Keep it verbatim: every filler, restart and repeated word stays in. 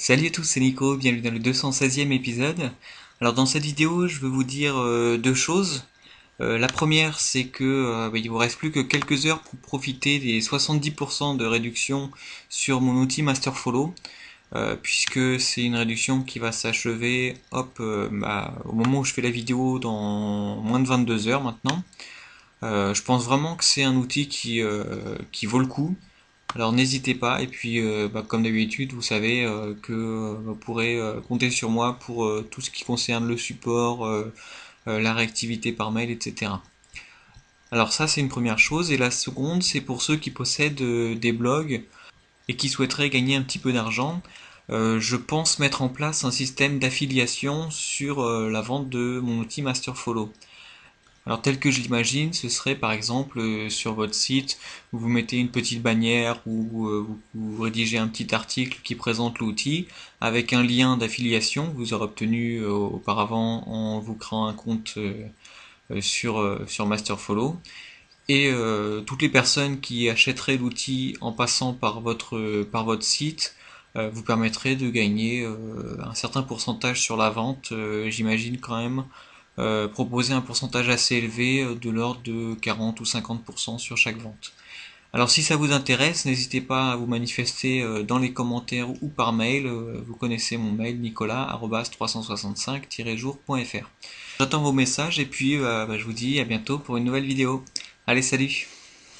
Salut à tous, c'est Nico, bienvenue dans le deux cent seizième épisode. Alors dans cette vidéo, je veux vous dire euh, deux choses. Euh, la première, c'est que euh, bah, il vous reste plus que quelques heures pour profiter des soixante-dix pour cent de réduction sur mon outil Masterfollow, euh, puisque c'est une réduction qui va s'achever hop, euh, bah, au moment où je fais la vidéo dans moins de vingt-deux heures maintenant. Euh, je pense vraiment que c'est un outil qui, euh, qui vaut le coup. Alors n'hésitez pas, et puis euh, bah, comme d'habitude, vous savez euh, que euh, vous pourrez euh, compter sur moi pour euh, tout ce qui concerne le support, euh, euh, la réactivité par mail, et cetera. Alors ça c'est une première chose, et la seconde c'est pour ceux qui possèdent euh, des blogs et qui souhaiteraient gagner un petit peu d'argent. Euh, je pense mettre en place un système d'affiliation sur euh, la vente de mon outil Masterfollow. Alors tel que je l'imagine, ce serait par exemple euh, sur votre site, où vous mettez une petite bannière ou euh, vous, vous rédigez un petit article qui présente l'outil avec un lien d'affiliation que vous aurez obtenu euh, auparavant en vous créant un compte euh, euh, sur, euh, sur Masterfollow. Et euh, toutes les personnes qui achèteraient l'outil en passant par votre, par votre site euh, vous permettraient de gagner euh, un certain pourcentage sur la vente, euh, j'imagine quand même euh, proposer un pourcentage assez élevé euh, de l'ordre de quarante ou cinquante pour cent sur chaque vente. Alors si ça vous intéresse, n'hésitez pas à vous manifester euh, dans les commentaires ou par mail. Euh, vous connaissez mon mail nicolas arobase trois cent soixante-cinq tiret jour point f r. J'attends vos messages et puis euh, bah, je vous dis à bientôt pour une nouvelle vidéo. Allez, salut!